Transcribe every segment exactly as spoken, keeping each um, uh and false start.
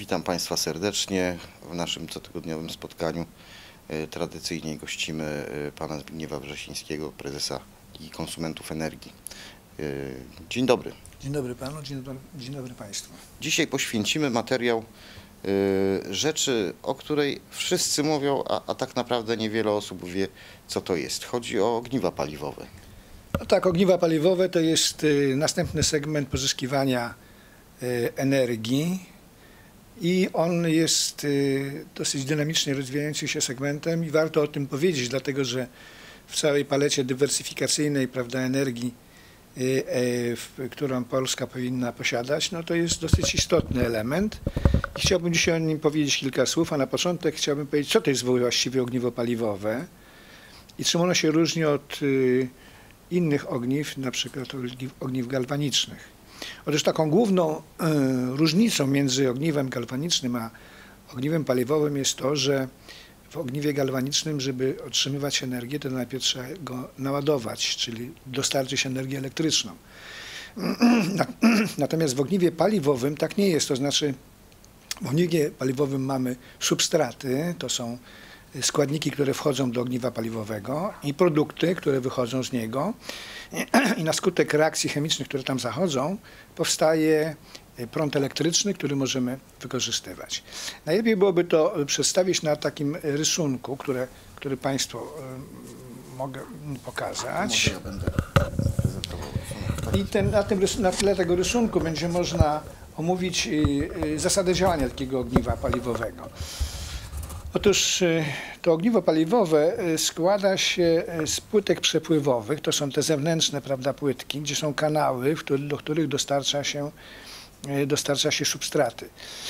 Witam Państwa serdecznie. W naszym cotygodniowym spotkaniu tradycyjnie gościmy pana Zbigniewa Wrzesińskiego, prezesa Ligi Konsumentów Energii. Dzień dobry. Dzień dobry panu, dzień dobry, dzień dobry państwu. Dzisiaj poświęcimy materiał rzeczy, o której wszyscy mówią, a, a tak naprawdę niewiele osób wie, co to jest. Chodzi o ogniwa paliwowe. No tak, ogniwa paliwowe to jest następny segment pozyskiwania energii i on jest dosyć dynamicznie rozwijającym się segmentem i warto o tym powiedzieć, dlatego że w całej palecie dywersyfikacyjnej, prawda, energii, którą Polska powinna posiadać, no to jest dosyć istotny element i chciałbym dzisiaj o nim powiedzieć kilka słów, a na początek chciałbym powiedzieć, co to jest właściwie ogniwo paliwowe i czym ono się różni od innych ogniw, na przykład ogniw, ogniw galwanicznych. Otóż taką główną y, różnicą między ogniwem galwanicznym a ogniwem paliwowym jest to, że w ogniwie galwanicznym, żeby otrzymywać energię, to najpierw trzeba go naładować, czyli dostarczyć energię elektryczną. Natomiast w ogniwie paliwowym tak nie jest, to znaczy w ogniwie paliwowym mamy substraty, to są składniki, które wchodzą do ogniwa paliwowego i produkty, które wychodzą z niego i na skutek reakcji chemicznych, które tam zachodzą, powstaje prąd elektryczny, który możemy wykorzystywać. Najlepiej byłoby to przedstawić na takim rysunku, które, który Państwu y, mogę pokazać. Może ja będę prezentował. I ten, na, tym, na tle tego rysunku będzie można omówić y, y, zasadę działania takiego ogniwa paliwowego. Otóż to ogniwo paliwowe składa się z płytek przepływowych, to są te zewnętrzne, prawda, płytki, gdzie są kanały, w który, do których dostarcza się, dostarcza się substraty.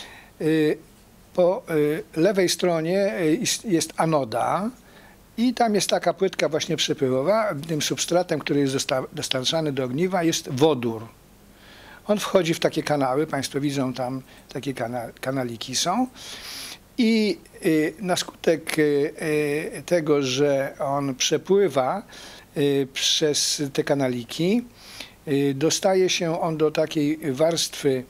Po lewej stronie jest anoda i tam jest taka płytka właśnie przepływowa. Tym substratem, który jest dostarczany do ogniwa, jest wodór. On wchodzi w takie kanały, Państwo widzą tam takie kana, kanaliki są. I na skutek tego, że on przepływa przez te kanaliki, dostaje się on do takiej warstwy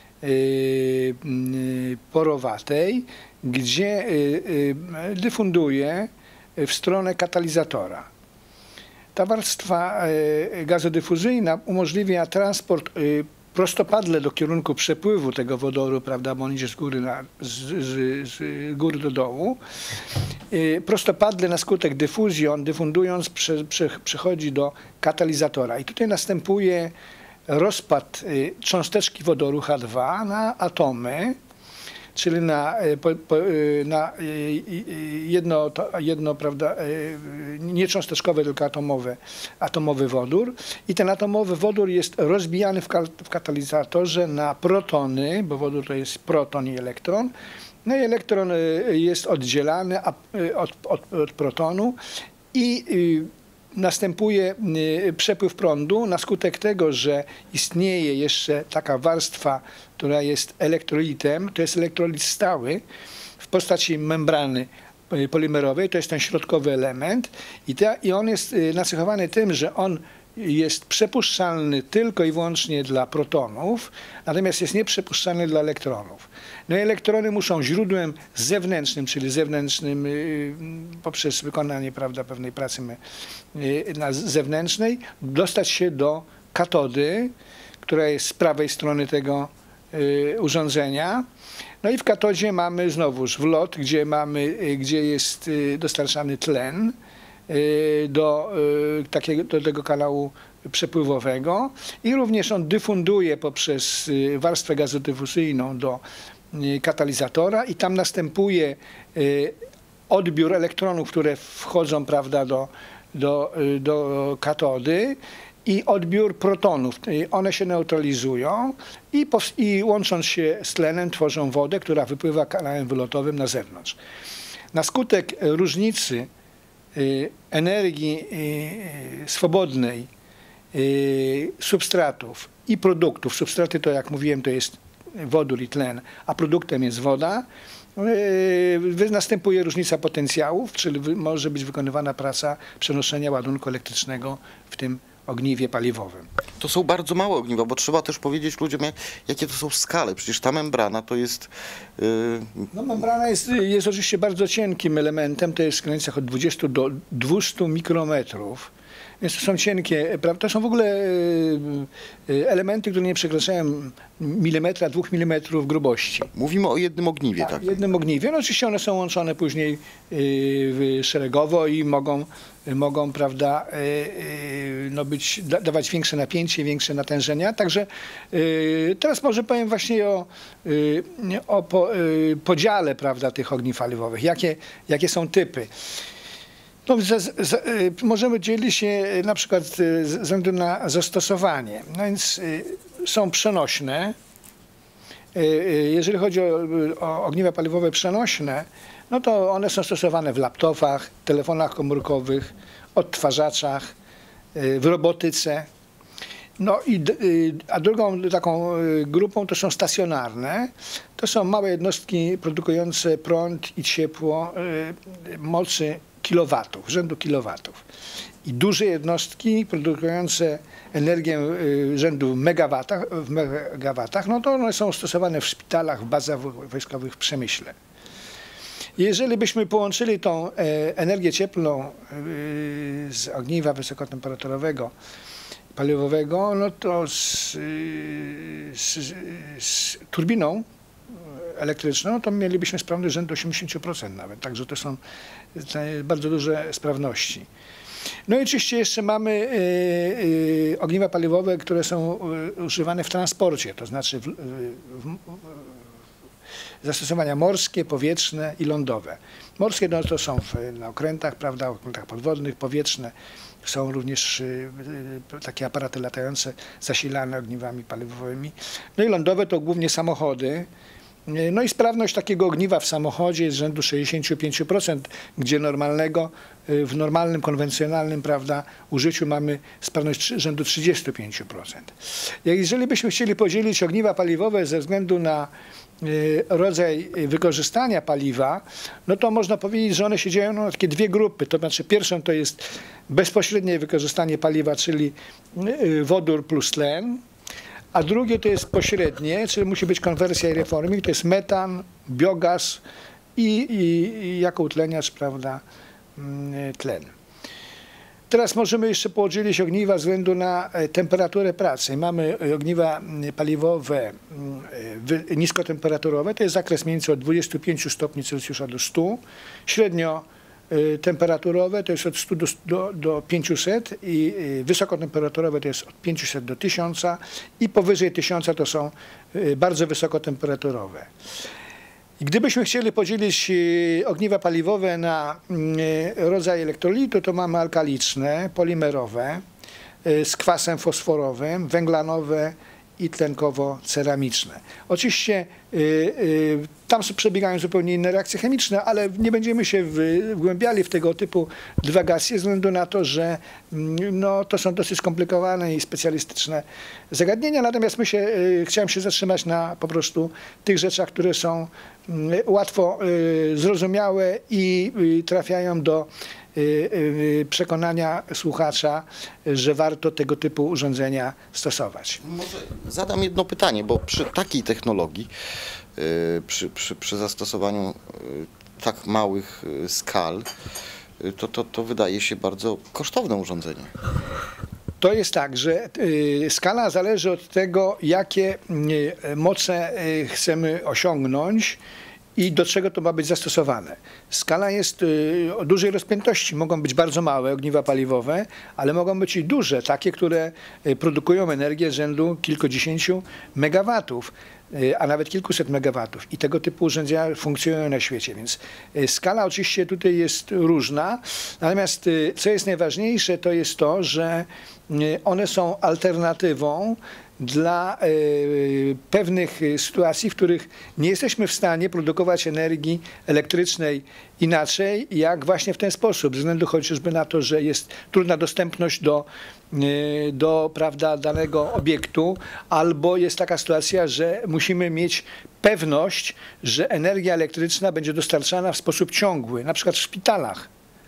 porowatej, gdzie dyfunduje w stronę katalizatora. Ta warstwa gazodyfuzyjna umożliwia transport prostopadle do kierunku przepływu tego wodoru, prawda, bo on idzie z góry, na, z, z, z góry do dołu. Prostopadle na skutek dyfuzji, on dyfundując prze, prze, przechodzi do katalizatora. I tutaj następuje rozpad cząsteczki wodoru H dwa na atomy, czyli na, na jedno, jedno, prawda, nie cząsteczkowe, tylko atomowe, atomowy wodór. I ten atomowy wodór jest rozbijany w, w katalizatorze na protony, bo wodór to jest proton i elektron. No i elektron jest oddzielany od, od, od protonu i następuje przepływ prądu na skutek tego, że istnieje jeszcze taka warstwa, która jest elektrolitem, to jest elektrolit stały w postaci membrany polimerowej, to jest ten środkowy element i, ta, i on jest nacechowany tym, że on jest przepuszczalny tylko i wyłącznie dla protonów, natomiast jest nieprzepuszczalny dla elektronów. No i elektrony muszą źródłem zewnętrznym, czyli zewnętrznym poprzez wykonanie, prawda, pewnej pracy na zewnętrznej, dostać się do katody, która jest z prawej strony tego urządzenia. No i w katodzie mamy znowuż wlot, gdzie, mamy, gdzie jest dostarczany tlen do, takiego, do tego kanału przepływowego i również on dyfunduje poprzez warstwę gazodyfuzyjną do katalizatora i tam następuje odbiór elektronów, które wchodzą, prawda, do, do, do katody i odbiór protonów. One się neutralizują i, i łącząc się z tlenem tworzą wodę, która wypływa kanałem wylotowym na zewnątrz. Na skutek różnicy energii swobodnej, substratów i produktów. Substraty to, jak mówiłem, to jest wodór i tlen, a produktem jest woda. Następuje różnica potencjałów, czyli może być wykonywana praca przenoszenia ładunku elektrycznego w tym ogniwie paliwowym. To są bardzo małe ogniwa, bo trzeba też powiedzieć ludziom, jak, jakie to są skale. Przecież ta membrana to jest... Yy... No, membrana jest, jest oczywiście bardzo cienkim elementem, to jest w granicach od dwudziestu do dwustu mikrometrów. Więc to są cienkie, prawda? To są w ogóle elementy, które nie przekraczają milimetra, dwóch milimetrów grubości. Mówimy o jednym ogniwie, tak? Tak, jednym ogniwie. No oczywiście one są łączone później yy, szeregowo i mogą, mogą prawda, yy, no być, da, dawać większe napięcie, większe natężenia. Także yy, teraz może powiem właśnie o, yy, o po, yy, podziale, prawda, tych ogniw paliwowych. Jakie, jakie są typy. No, z, z, y, możemy dzielić się na przykład y, ze względu na zastosowanie. No więc y, są przenośne. Y, y, jeżeli chodzi o, o ogniwa paliwowe przenośne, no to one są stosowane w laptopach, telefonach komórkowych, odtwarzaczach, y, w robotyce. No i, y, a drugą taką y, grupą to są stacjonarne. To są małe jednostki produkujące prąd i ciepło y, mocy kilowatów, rzędu kilowatów. I duże jednostki produkujące energię y, rzędu megawatach, w megawatach, no to one są stosowane w szpitalach, w bazach wojskowych, w przemyśle. Jeżeli byśmy połączyli tą e, energię cieplną y, z ogniwa wysokotemperaturowego, paliwowego, no to z, z, z turbiną elektryczną, to mielibyśmy sprawność rzędu osiemdziesiąt procent nawet. Także to są bardzo duże sprawności. No i oczywiście jeszcze mamy y, y, ogniwa paliwowe, które są y, używane w transporcie, to znaczy w, w, w, zastosowania morskie, powietrzne i lądowe. Morskie no, to są w, na okrętach, prawda, okrętach podwodnych, powietrzne. Są również y, y, takie aparaty latające zasilane ogniwami paliwowymi. No i lądowe to głównie samochody. No i sprawność takiego ogniwa w samochodzie jest rzędu sześćdziesiąt pięć procent, gdzie normalnego, w normalnym, konwencjonalnym, prawda, użyciu mamy sprawność rzędu trzydzieści pięć procent. Jeżeli byśmy chcieli podzielić ogniwa paliwowe ze względu na rodzaj wykorzystania paliwa, no to można powiedzieć, że one się dzieją na takie dwie grupy. To znaczy pierwszą to jest bezpośrednie wykorzystanie paliwa, czyli wodór plus tlen, a drugie to jest pośrednie, czyli musi być konwersja i reforming, to jest metan, biogaz i, i, i jako utleniacz, prawda, tlen. Teraz możemy jeszcze podzielić ogniwa ze względu na temperaturę pracy. Mamy ogniwa paliwowe niskotemperaturowe, to jest zakres mniej więcej od dwudziestu pięciu stopni Celsjusza do stu. Średnio temperaturowe to jest od stu do, do, do pięciuset i wysokotemperaturowe to jest od pięciuset do tysiąca i powyżej tysiąca to są bardzo wysokotemperaturowe. I gdybyśmy chcieli podzielić ogniwa paliwowe na rodzaj elektrolitu, to mamy alkaliczne, polimerowe, z kwasem fosforowym, węglanowe i tlenkowo-ceramiczne. Oczywiście y, y, tam przebiegają zupełnie inne reakcje chemiczne, ale nie będziemy się wgłębiali w tego typu dywagacje, ze względu na to, że no, to są dosyć skomplikowane i specjalistyczne zagadnienia, natomiast my się, y, chciałem się zatrzymać na po prostu tych rzeczach, które są y, łatwo y, zrozumiałe i y, trafiają do przekonania słuchacza, że warto tego typu urządzenia stosować. Może zadam jedno pytanie, bo przy takiej technologii, przy, przy, przy zastosowaniu tak małych skal, to, to, to wydaje się bardzo kosztowne urządzenie. To jest tak, że skala zależy od tego, jakie moce chcemy osiągnąć i do czego to ma być zastosowane. Skala jest y, o dużej rozpiętości. Mogą być bardzo małe ogniwa paliwowe, ale mogą być i duże, takie, które y, produkują energię rzędu kilkudziesięciu megawatów, y, a nawet kilkuset megawatów. I tego typu urządzenia funkcjonują na świecie, więc y, skala oczywiście tutaj jest różna. Natomiast y, co jest najważniejsze, to jest to, że y, one są alternatywą dla y, pewnych sytuacji, w których nie jesteśmy w stanie produkować energii elektrycznej inaczej, jak właśnie w ten sposób, ze względu chociażby na to, że jest trudna dostępność do, y, do prawda, danego obiektu, albo jest taka sytuacja, że musimy mieć pewność, że energia elektryczna będzie dostarczana w sposób ciągły, na przykład w szpitalach.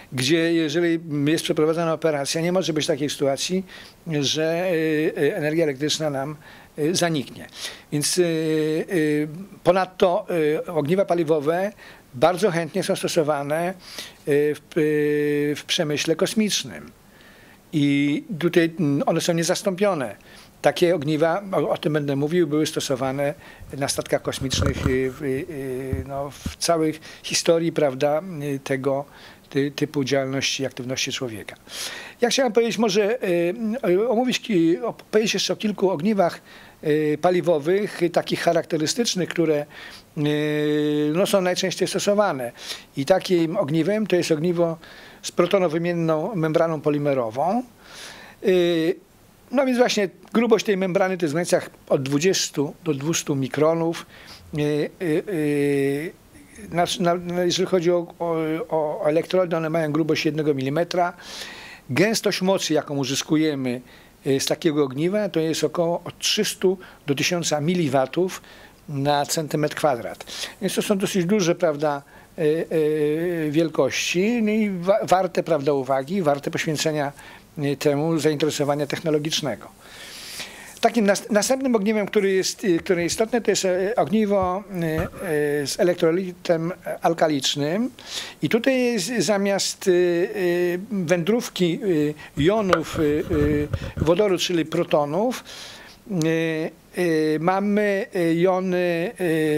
gdzie jeżeli jest przeprowadzana operacja, nie może być takiej sytuacji, że energia elektryczna nam zaniknie. Więc ponadto ogniwa paliwowe bardzo chętnie są stosowane w, w przemyśle kosmicznym i tutaj one są niezastąpione. Takie ogniwa, o, o tym będę mówił, były stosowane na statkach kosmicznych w, no, w całej historii, prawda, tego ty, typu działalności i aktywności człowieka. Ja chciałem powiedzieć może, omówić, powiedzieć jeszcze o kilku ogniwach paliwowych, takich charakterystycznych, które no, są najczęściej stosowane. I takim ogniwem to jest ogniwo z protonowymienną membraną polimerową. No więc właśnie grubość tej membrany to jest w granicach od dwudziestu do dwustu mikronów. Na, na, jeżeli chodzi o, o, o elektrody, one mają grubość jednego milimetra. Gęstość mocy, jaką uzyskujemy z takiego ogniwa, to jest około od trzystu do tysiąca miliwatów na centymetr kwadrat. Więc to są dosyć duże, prawda, wielkości, no i wa warte, prawda, uwagi, warte poświęcenia temu zainteresowania technologicznego. Takim nas następnym ogniwem, który jest, który jest istotny, to jest ogniwo z elektrolitem alkalicznym. I tutaj jest, zamiast wędrówki jonów wodoru, czyli protonów, mamy jony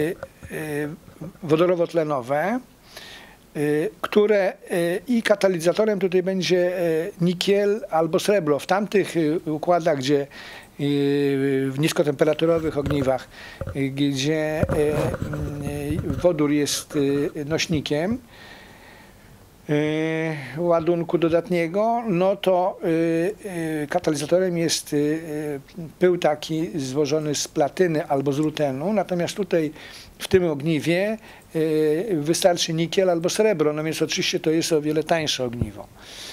wodorowo-tlenowe, które i katalizatorem tutaj będzie nikiel albo srebro. W tamtych układach, gdzie w niskotemperaturowych ogniwach, gdzie wodór jest nośnikiem ładunku dodatniego, no to katalizatorem jest pył taki złożony z platyny albo z rutenu, natomiast tutaj w tym ogniwie wystarczy nikiel albo srebro, no więc oczywiście to jest o wiele tańsze ogniwo.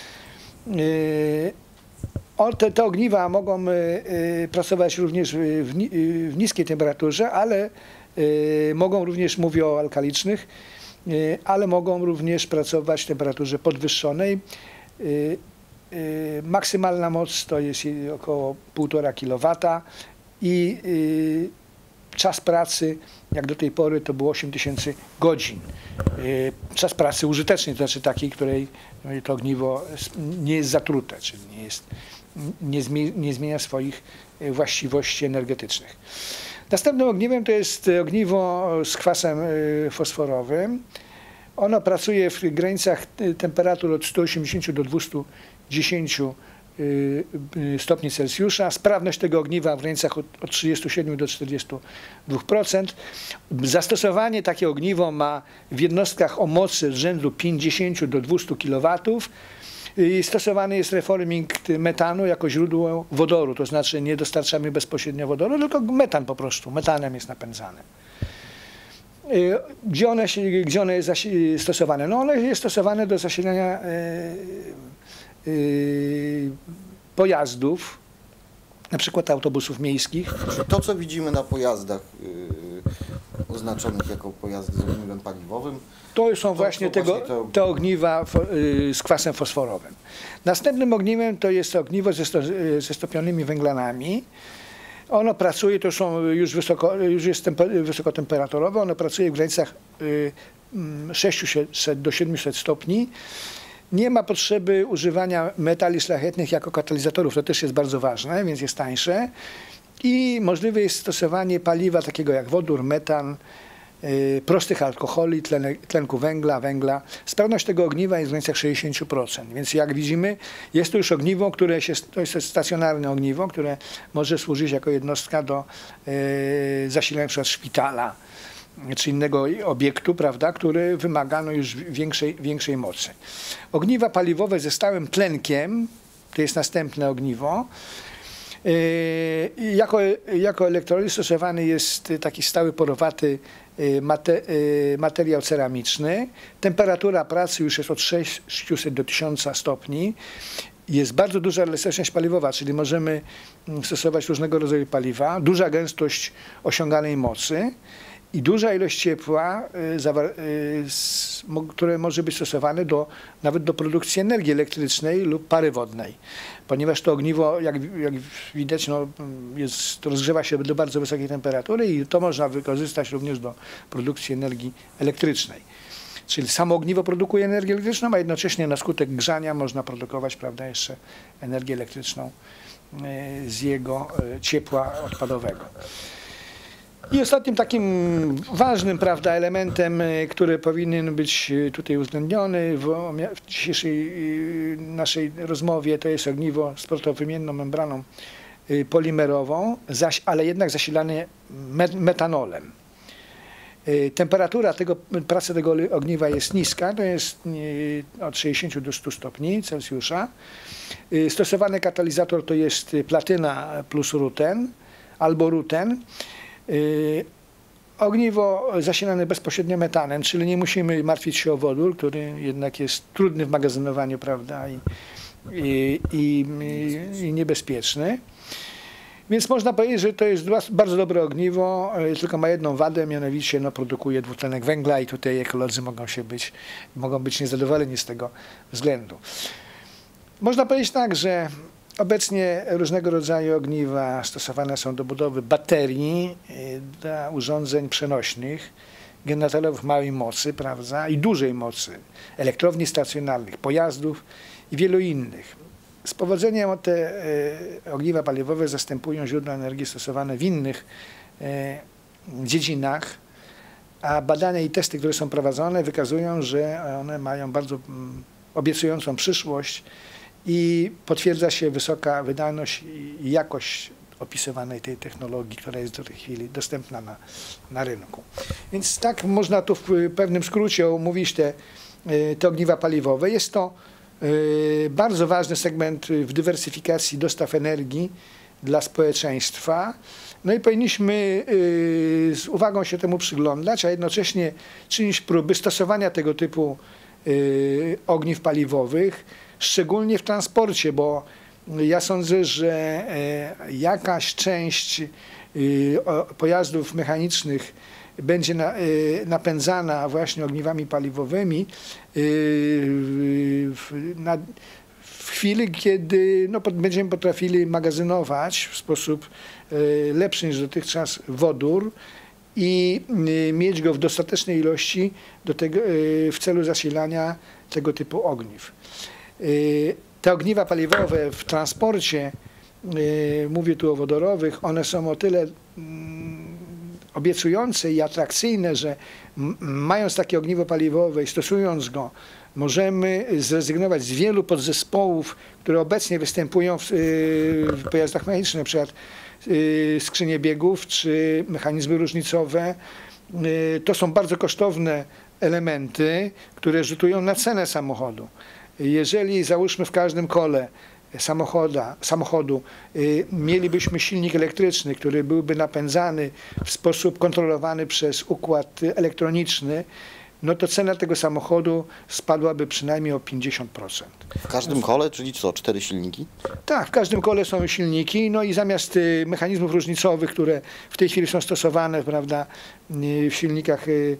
O, te, te ogniwa mogą pracować również w, w niskiej temperaturze, ale mogą również, mówię o alkalicznych, ale mogą również pracować w temperaturze podwyższonej. Maksymalna moc to jest około półtora kilowata i czas pracy, jak do tej pory, to było osiem tysięcy godzin. Czas pracy użytecznej, to znaczy takiej, której to ogniwo nie jest zatrute, czyli nie, jest, nie, zmienia, nie zmienia swoich właściwości energetycznych. Następnym ogniwem to jest ogniwo z kwasem fosforowym. Ono pracuje w granicach temperatur od stu osiemdziesięciu do dwustu dziesięciu stopni Celsjusza. Sprawność tego ogniwa w granicach od, od trzydziestu siedmiu do czterdziestu dwóch procent. Zastosowanie takie ogniwo ma w jednostkach o mocy rzędu pięćdziesięciu do dwustu kilowatów. I stosowany jest reforming metanu jako źródło wodoru, to znaczy nie dostarczamy bezpośrednio wodoru, tylko metan po prostu, metanem jest napędzany. Gdzie one, gdzie one jest stosowane? No one jest stosowane do zasilania pojazdów, na przykład autobusów miejskich. To, co widzimy na pojazdach yy, oznaczonych jako pojazdy z ogniwem paliwowym, to są to właśnie, są tego, właśnie te, ogniwa. te ogniwa yy, z kwasem fosforowym. Następnym ogniwem to jest ogniwo ze, sto, yy, ze stopionymi węglanami. Ono pracuje, to są już, wysoko, już jest temper, wysokotemperaturowe, ono pracuje w granicach yy, sześciuset do siedmiuset stopni. Nie ma potrzeby używania metali szlachetnych jako katalizatorów, to też jest bardzo ważne, więc jest tańsze. I możliwe jest stosowanie paliwa takiego jak wodór, metan, yy, prostych alkoholi, tlen, tlenku węgla, węgla. Sprawność tego ogniwa jest w granicach sześćdziesięciu procent, więc jak widzimy, jest to już ogniwo, które się, to jest stacjonarne ogniwo, które może służyć jako jednostka do yy, zasilania np. szpitala czy innego obiektu, prawda, który wymaga no, już większej, większej mocy. Ogniwa paliwowe ze stałym tlenkiem, to jest następne ogniwo. Yy, jako, jako elektrolit stosowany jest taki stały porowaty mate, yy, materiał ceramiczny. Temperatura pracy już jest od sześciuset do tysiąca stopni. Jest bardzo duża elastyczność paliwowa, czyli możemy stosować różnego rodzaju paliwa, duża gęstość osiąganej mocy. i duża ilość ciepła, które może być stosowane do, nawet do produkcji energii elektrycznej lub pary wodnej. Ponieważ to ogniwo, jak, jak widać, no, jest, rozgrzewa się do bardzo wysokiej temperatury i to można wykorzystać również do produkcji energii elektrycznej. Czyli samo ogniwo produkuje energię elektryczną, a jednocześnie na skutek grzania można produkować, prawda, jeszcze energię elektryczną z jego ciepła odpadowego. I ostatnim takim ważnym, prawda, elementem, który powinien być tutaj uwzględniony w, w dzisiejszej naszej rozmowie, to jest ogniwo z protowymienną membraną polimerową, zaś, ale jednak zasilane metanolem. Temperatura tego, pracy tego ogniwa jest niska, to jest od sześćdziesięciu do stu stopni Celsjusza. Stosowany katalizator to jest platyna plus ruten albo ruten. Ogniwo zasilane bezpośrednio metanem, czyli nie musimy martwić się o wodór, który jednak jest trudny w magazynowaniu, prawda, i, i, i, i niebezpieczny. Więc można powiedzieć, że to jest bardzo dobre ogniwo, tylko ma jedną wadę, mianowicie no, produkuje dwutlenek węgla i tutaj ekolodzy mogą, się być, mogą być niezadowoleni z tego względu. Można powiedzieć tak, że obecnie różnego rodzaju ogniwa stosowane są do budowy baterii, dla urządzeń przenośnych, generatorów małej mocy, prawda, i dużej mocy, elektrowni stacjonarnych, pojazdów i wielu innych. Z powodzeniem te ogniwa paliwowe zastępują źródła energii stosowane w innych dziedzinach, a badania i testy, które są prowadzone, wykazują, że one mają bardzo obiecującą przyszłość i potwierdza się wysoka wydajność i jakość opisywanej tej technologii, która jest do tej chwili dostępna na, na rynku. Więc tak można tu w pewnym skrócie omówić te, te ogniwa paliwowe. Jest to bardzo ważny segment w dywersyfikacji dostaw energii dla społeczeństwa. No i powinniśmy z uwagą się temu przyglądać, a jednocześnie czynić próby stosowania tego typu ogniw paliwowych, szczególnie w transporcie, bo ja sądzę, że jakaś część pojazdów mechanicznych będzie na, napędzana właśnie ogniwami paliwowymi w, na, w chwili, kiedy no, będziemy potrafili magazynować w sposób lepszy niż dotychczas wodór i mieć go w dostatecznej ilości do tego, w celu zasilania tego typu ogniw. Te ogniwa paliwowe w transporcie, mówię tu o wodorowych, one są o tyle obiecujące i atrakcyjne, że mając takie ogniwo paliwowe i stosując go, możemy zrezygnować z wielu podzespołów, które obecnie występują w, w pojazdach mechanicznych, na przykład skrzynie biegów czy mechanizmy różnicowe. To są bardzo kosztowne elementy, które rzutują na cenę samochodu. Jeżeli załóżmy w każdym kole samochoda, samochodu y, mielibyśmy silnik elektryczny, który byłby napędzany w sposób kontrolowany przez układ elektroniczny, no to cena tego samochodu spadłaby przynajmniej o pięćdziesiąt procent. W każdym kole, czyli co, cztery silniki? Tak, w każdym kole są silniki, no i zamiast y, mechanizmów różnicowych, które w tej chwili są stosowane, prawda, y, w silnikach y,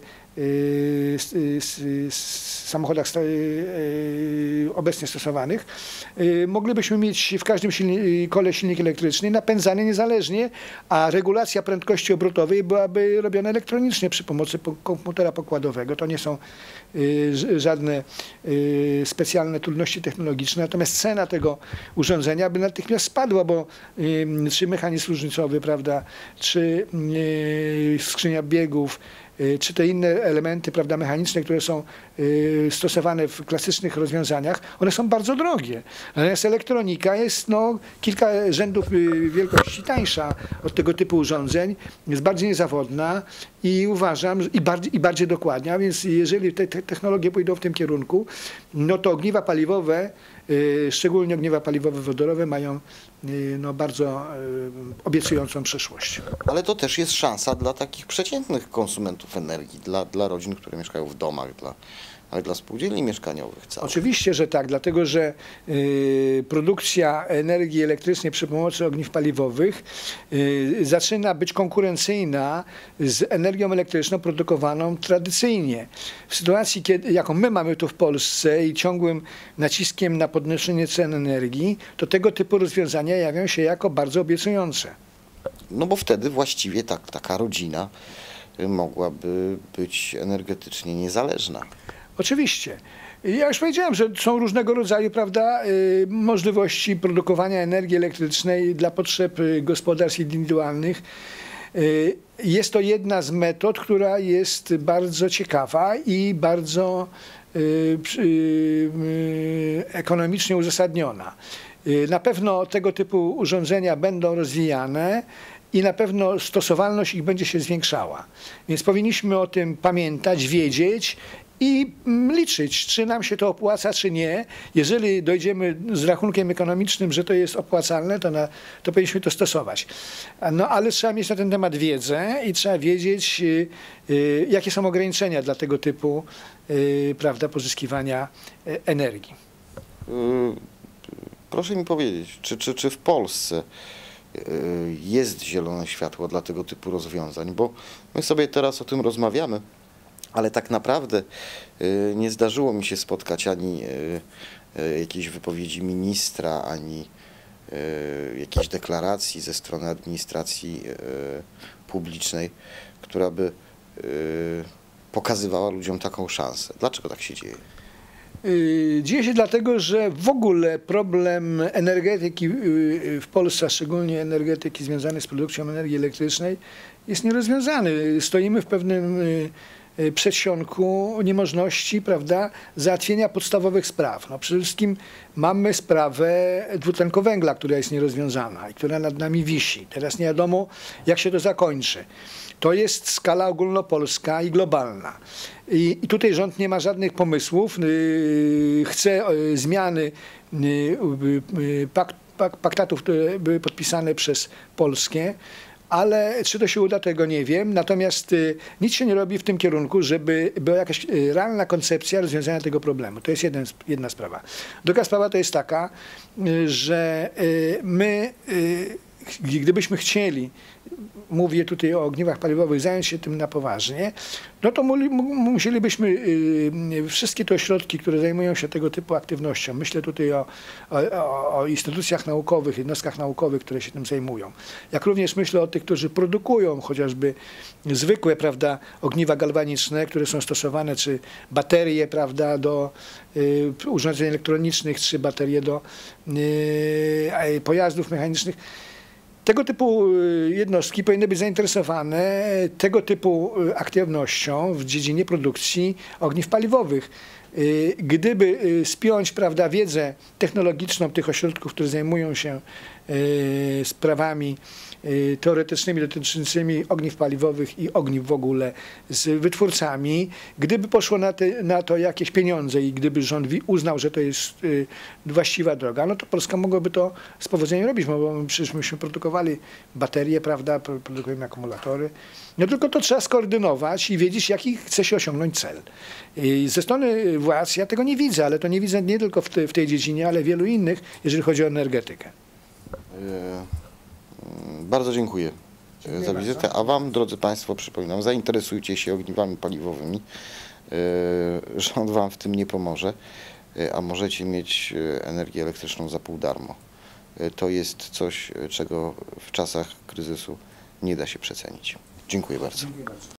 samochodach obecnie stosowanych, moglibyśmy mieć w każdym silnik, kole silnik elektryczny napędzany niezależnie, a regulacja prędkości obrotowej byłaby robiona elektronicznie przy pomocy komputera pokładowego. To nie są żadne specjalne trudności technologiczne, natomiast cena tego urządzenia by natychmiast spadła, bo czy mechanizm różnicowy, prawda, czy skrzynia biegów, czy te inne elementy, prawda, mechaniczne, które są y, stosowane w klasycznych rozwiązaniach, one są bardzo drogie. Natomiast elektronika jest no, kilka rzędów y, wielkości tańsza od tego typu urządzeń, jest bardziej niezawodna i uważam, i bardziej, i bardziej dokładna, więc jeżeli te, te technologie pójdą w tym kierunku, no to ogniwa paliwowe, y, szczególnie ogniwa paliwowe wodorowe mają y, no, bardzo y, obiecującą przyszłość. Ale to też jest szansa dla takich przeciętnych konsumentów energii, dla, dla rodzin, które mieszkają w domach, dla, ale dla spółdzielni mieszkaniowych całych. Oczywiście, że tak, dlatego że y, produkcja energii elektrycznej przy pomocy ogniw paliwowych y, zaczyna być konkurencyjna z energią elektryczną produkowaną tradycyjnie. W sytuacji, kiedy, jaką my mamy tu w Polsce i ciągłym naciskiem na podnoszenie cen energii, to tego typu rozwiązania jawią się jako bardzo obiecujące. No bo wtedy właściwie tak, taka rodzina mogłaby być energetycznie niezależna. Oczywiście. Ja już powiedziałem, że są różnego rodzaju, prawda, y, możliwości produkowania energii elektrycznej dla potrzeb y, gospodarstw indywidualnych. Y, Jest to jedna z metod, która jest bardzo ciekawa i bardzo y, przy- y, ekonomicznie uzasadniona. Y, Na pewno tego typu urządzenia będą rozwijane i na pewno stosowalność ich będzie się zwiększała. Więc powinniśmy o tym pamiętać, wiedzieć i mm, liczyć, czy nam się to opłaca, czy nie. Jeżeli dojdziemy z rachunkiem ekonomicznym, że to jest opłacalne, to, na, to powinniśmy to stosować. No ale trzeba mieć na ten temat wiedzę i trzeba wiedzieć, y, y, jakie są ograniczenia dla tego typu y, prawda, pozyskiwania y, energii. Y, Proszę mi powiedzieć, czy, czy, czy w Polsce y, jest zielone światło dla tego typu rozwiązań? Bo my sobie teraz o tym rozmawiamy, ale tak naprawdę y, nie zdarzyło mi się spotkać ani y, y, jakiejś wypowiedzi ministra, ani y, jakiejś deklaracji ze strony administracji y, publicznej, która by y, pokazywała ludziom taką szansę. Dlaczego tak się dzieje? Y, Dzieje się dlatego, że w ogóle problem energetyki y, w Polsce, a szczególnie energetyki związanej z produkcją energii elektrycznej, jest nierozwiązany. Stoimy w pewnym y, y, przedsionku niemożności, prawda, załatwienia podstawowych spraw. No, przede wszystkim mamy sprawę dwutlenku węgla, która jest nierozwiązana i która nad nami wisi. Teraz nie wiadomo, jak się to zakończy. To jest skala ogólnopolska i globalna. I, i tutaj rząd nie ma żadnych pomysłów. Yy, chce yy, zmiany yy, yy, pak, pak, paktatów, które były podpisane przez Polskę, ale czy to się uda, tego nie wiem. Natomiast yy, nic się nie robi w tym kierunku, żeby była jakaś yy, realna koncepcja rozwiązania tego problemu. To jest jeden, jedna sprawa. Druga sprawa to jest taka, yy, że yy, my, yy, gdybyśmy chcieli, mówię tutaj o ogniwach paliwowych, zająć się tym na poważnie, no to musielibyśmy y, wszystkie te ośrodki, które zajmują się tego typu aktywnością, myślę tutaj o, o, o instytucjach naukowych, jednostkach naukowych, które się tym zajmują, jak również myślę o tych, którzy produkują chociażby zwykłe, prawda, ogniwa galwaniczne, które są stosowane, czy baterie, prawda, do y, urządzeń elektronicznych, czy baterie do y, pojazdów mechanicznych. Tego typu jednostki powinny być zainteresowane tego typu aktywnością w dziedzinie produkcji ogniw paliwowych. Gdyby spiąć, prawda, wiedzę technologiczną tych ośrodków, które zajmują się sprawami teoretycznymi dotyczącymi ogniw paliwowych i ogniw w ogóle z wytwórcami, gdyby poszło na, te, na to jakieś pieniądze i gdyby rząd uznał, że to jest y, właściwa droga, no to Polska mogłaby to z powodzeniem robić, bo przecież myśmy produkowali baterie, prawda, produkujemy akumulatory. No tylko to trzeba skoordynować i wiedzieć, jaki chce się osiągnąć cel. I ze strony władz ja tego nie widzę, ale to nie widzę nie tylko w, te, w tej dziedzinie, ale wielu innych, jeżeli chodzi o energetykę. Bardzo dziękuję, Dziękuję za wizytę, bardzo. a Wam, drodzy Państwo, przypominam, zainteresujcie się ogniwami paliwowymi. Rząd Wam w tym nie pomoże, a możecie mieć energię elektryczną za pół darmo. To jest coś, czego w czasach kryzysu nie da się przecenić. Dziękuję bardzo. Dziękuję bardzo.